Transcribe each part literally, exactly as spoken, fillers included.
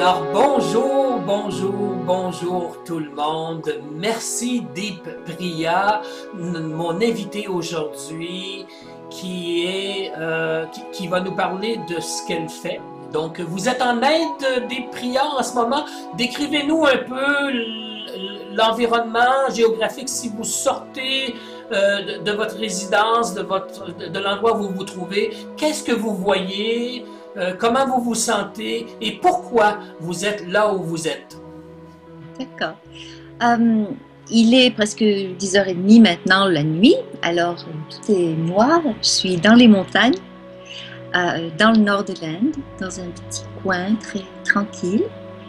Alors, bonjour, bonjour, bonjour tout le monde. Merci Deep Priya, mon invité aujourd'hui, qui est euh, qui, qui va nous parler de ce qu'elle fait. Donc, vous êtes en aide Deep Priya en ce moment. Décrivez-nous un peu l'environnement géographique si vous sortez euh, de, de votre résidence, de votre de, de l'endroit où vous vous trouvez. Qu'est-ce que vous voyez? Euh, comment vous vous sentez et pourquoi vous êtes là où vous êtes? D'accord. Euh, il est presque dix heures trente maintenant, la nuit, alors tout est noir. Je suis dans les montagnes, euh, dans le nord de l'Inde, dans un petit coin très tranquille.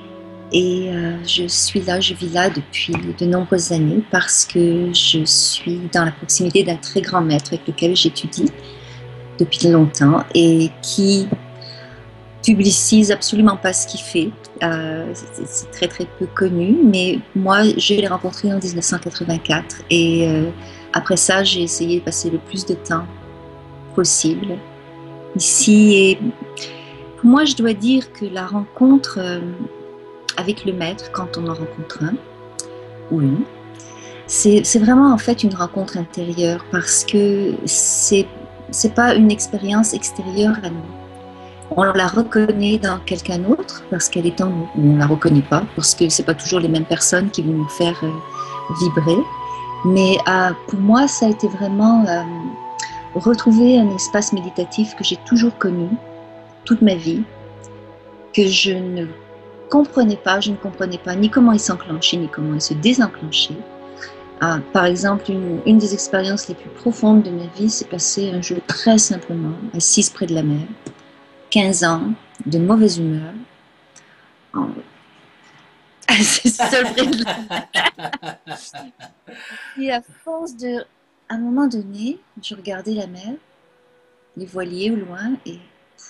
Et euh, je suis là, je vis là depuis de nombreuses années parce que je suis dans la proximité d'un très grand maître avec lequel j'étudie depuis longtemps et qui publicise absolument pas ce qu'il fait. Euh, c'est très très peu connu, mais moi je l'ai rencontré en dix-neuf cent quatre-vingt-quatre et euh, après ça j'ai essayé de passer le plus de temps possible ici. Et pour moi je dois dire que la rencontre euh, avec le maître, quand on en rencontre un ou une, c'est, c'est vraiment en fait une rencontre intérieure parce que c'est, c'est pas une expérience extérieure à nous. On la reconnaît dans quelqu'un d'autre parce qu'elle est en nous, ou on ne la reconnaît pas parce que ce n'est pas toujours les mêmes personnes qui vont nous faire euh, vibrer. Mais euh, pour moi, ça a été vraiment euh, retrouver un espace méditatif que j'ai toujours connu toute ma vie, que je ne comprenais pas, je ne comprenais pas ni comment il s'enclenchait, ni comment il se désenclenchait. Euh, par exemple, une, une des expériences les plus profondes de ma vie s'est passée un jour très simplement, assise près de la mer. quinze ans de mauvaise humeur. Oh. C'est seul près de la... Et à force de... À un moment donné, je regardais la mer, les voiliers au loin, et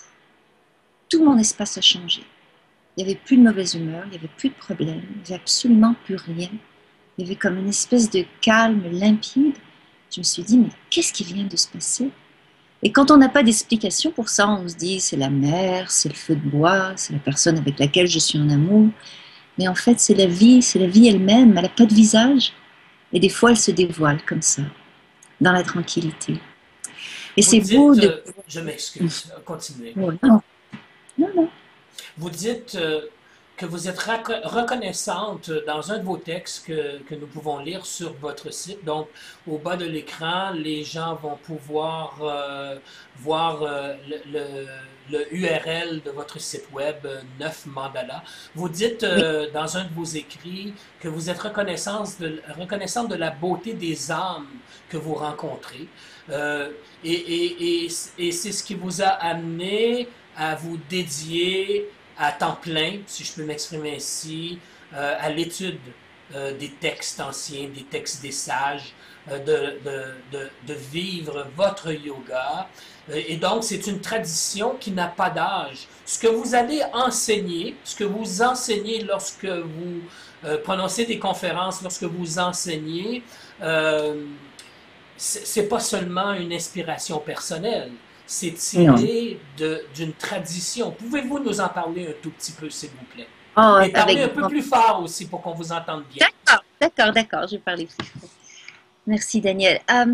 tout mon espace a changé. Il n'y avait plus de mauvaise humeur, il n'y avait plus de problème, il n'y avait absolument plus rien. Il y avait comme une espèce de calme limpide. Je me suis dit, mais qu'est-ce qui vient de se passer? Et quand on n'a pas d'explication pour ça, on se dit c'est la mer, c'est le feu de bois, c'est la personne avec laquelle je suis en amour. Mais en fait, c'est la vie, c'est la vie elle-même, elle n'a pas de visage. Et des fois, elle se dévoile comme ça, dans la tranquillité. Et Vous c'est beau dites, de... euh, je m'excuse, continuez. Ouais, non, non, non. Vous dites euh, que vous êtes reconnaissante dans un de vos textes que, que nous pouvons lire sur votre site. Donc, au bas de l'écran, les gens vont pouvoir euh, voir euh, le, le, le U R L de votre site web, euh, neuf Mandala. Vous dites Oui, euh, dans un de vos écrits que vous êtes reconnaissante de, reconnaissante de la beauté des âmes que vous rencontrez. Euh, et et, et, et c'est ce qui vous a amené à vous dédier à temps plein, si je peux m'exprimer ainsi, euh, à l'étude euh, des textes anciens, des textes des sages, euh, de, de, de, de vivre votre yoga. Euh, Et donc, c'est une tradition qui n'a pas d'âge. Ce que vous allez enseigner, ce que vous enseignez lorsque vous euh, prononcez des conférences, lorsque vous enseignez, euh, c'est pas seulement une inspiration personnelle, c'est non. tiré d'une tradition. Pouvez-vous nous en parler un tout petit peu, s'il vous plaît? Oh, Et parler avec un peu grand... plus fort aussi pour qu'on vous entende bien. D'accord, d'accord, d'accord, je vais parler plus fort. Merci Daniel. Euh,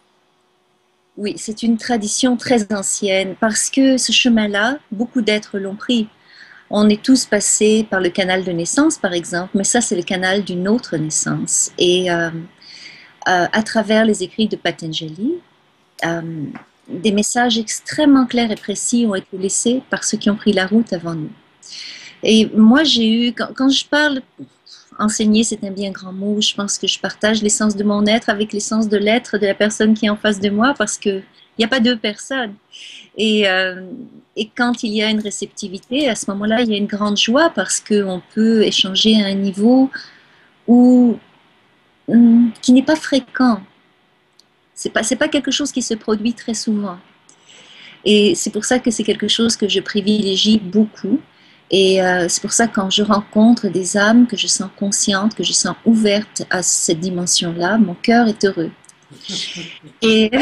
oui, c'est une tradition très ancienne parce que ce chemin-là, beaucoup d'êtres l'ont pris. On est tous passés par le canal de naissance, par exemple, mais ça, c'est le canal d'une autre naissance. Et euh, euh, à travers les écrits de Patanjali, euh, des messages extrêmement clairs et précis ont été laissés par ceux qui ont pris la route avant nous. Et moi, j'ai eu, quand, quand je parle, enseigner, c'est un bien grand mot, je pense que je partage l'essence de mon être avec l'essence de l'être de la personne qui est en face de moi parce qu'il n'y a pas deux personnes. Et, euh, et quand il y a une réceptivité, à ce moment-là, il y a une grande joie parce qu'on peut échanger à un niveau où, hum, qui n'est pas fréquent. Ce n'est pas, c'est pas quelque chose qui se produit très souvent. Et c'est pour ça que c'est quelque chose que je privilégie beaucoup. Et euh, c'est pour ça que quand je rencontre des âmes que je sens conscientes, que je sens ouvertes à cette dimension-là, mon cœur est heureux. Et,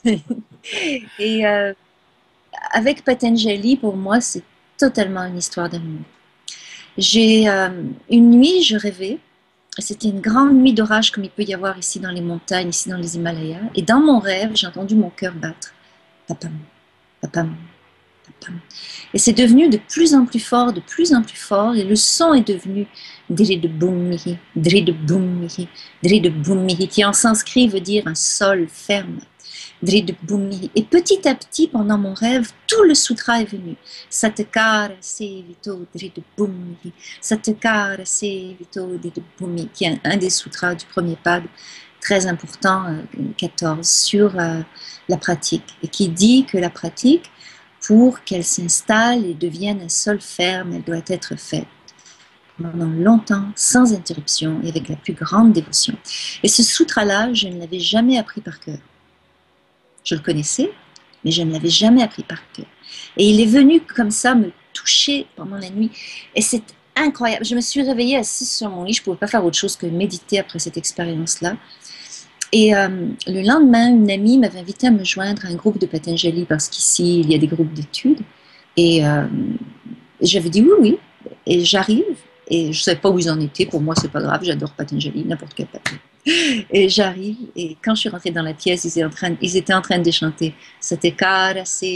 et euh, avec Patanjali, pour moi, c'est totalement une histoire d'amour. J'ai euh, une nuit, je rêvais. C'était une grande nuit d'orage comme il peut y avoir ici dans les montagnes, ici dans les Himalayas. Et dans mon rêve, j'ai entendu mon cœur battre. Papam, papam, papam. Et c'est devenu de plus en plus fort, de plus en plus fort. Et le son est devenu dri de boum-mihi, dri de boum-mihi, dri de boum-mihi, qui en sanskrit veut dire un sol ferme. Dri de boum-mihi. Et petit à petit, pendant mon rêve, tout le sutra est venu. Satakara sevito dri de boum-mihi, Satakara sevito dri de boum-mihi, qui est un, un des sutras du premier pad, très important, euh, quatorze, sur euh, la pratique, et qui dit que la pratique, pour qu'elle s'installe et devienne un sol ferme, elle doit être faite pendant longtemps, sans interruption, et avec la plus grande dévotion. Et ce sutra-là, je ne l'avais jamais appris par cœur. Je le connaissais, mais je ne l'avais jamais appris par cœur. Et il est venu comme ça me toucher pendant la nuit. Et c'est incroyable. Je me suis réveillée assise sur mon lit. Je ne pouvais pas faire autre chose que méditer après cette expérience-là. Et euh, le lendemain, une amie m'avait invité à me joindre à un groupe de Patanjali parce qu'ici, il y a des groupes d'études. Et euh, j'avais dit oui, oui. Et j'arrive. Et je ne savais pas où ils en étaient. Pour moi, ce n'est pas grave. J'adore Patanjali, n'importe quel Patanjali. Et j'arrive, et quand je suis rentrée dans la pièce, ils étaient en train, ils étaient en train de chanter. C'était caressé.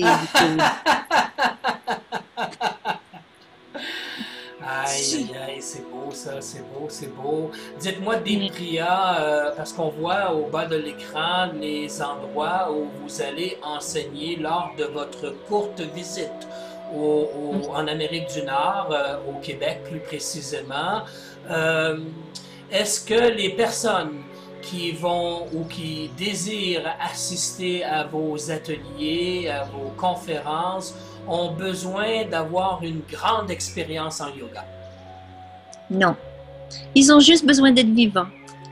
Aïe, aïe, aïe, c'est beau ça, c'est beau, c'est beau. Dites-moi des prières, euh, parce qu'on voit au bas de l'écran les endroits où vous allez enseigner lors de votre courte visite au, au, en Amérique du Nord, euh, au Québec plus précisément. Euh, Est-ce que les personnes qui vont ou qui désirent assister à vos ateliers, à vos conférences, ont besoin d'avoir une grande expérience en yoga? Non. Ils ont juste besoin d'être vivants.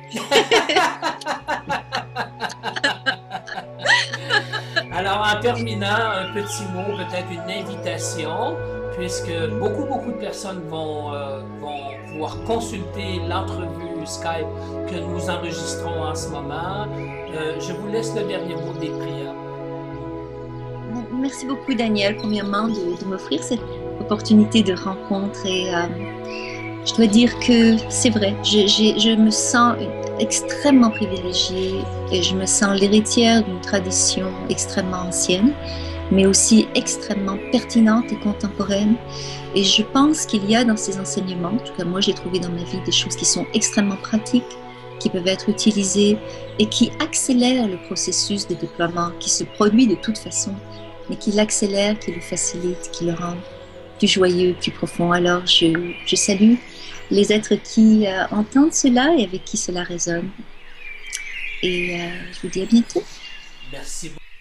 Alors, en terminant, un petit mot, peut-être une invitation, puisque beaucoup, beaucoup de personnes vont, euh, vont pouvoir consulter l'entrevue Skype que nous enregistrons en ce moment. Euh, je vous laisse le dernier mot des prières. Merci beaucoup, Daniel, premièrement, de, de m'offrir cette opportunité de rencontre. Et euh, je dois dire que c'est vrai, je, je me sens extrêmement privilégiée et je me sens l'héritière d'une tradition extrêmement ancienne, mais aussi extrêmement pertinente et contemporaine. Et je pense qu'il y a dans ces enseignements, en tout cas moi j'ai trouvé dans ma vie des choses qui sont extrêmement pratiques, qui peuvent être utilisées et qui accélèrent le processus de déploiement qui se produit de toute façon, mais qui l'accélère, qui le facilite, qui le rend plus joyeux, plus profond. Alors je, je salue les êtres qui euh, entendent cela et avec qui cela résonne. Et euh, je vous dis à bientôt. Merci beaucoup.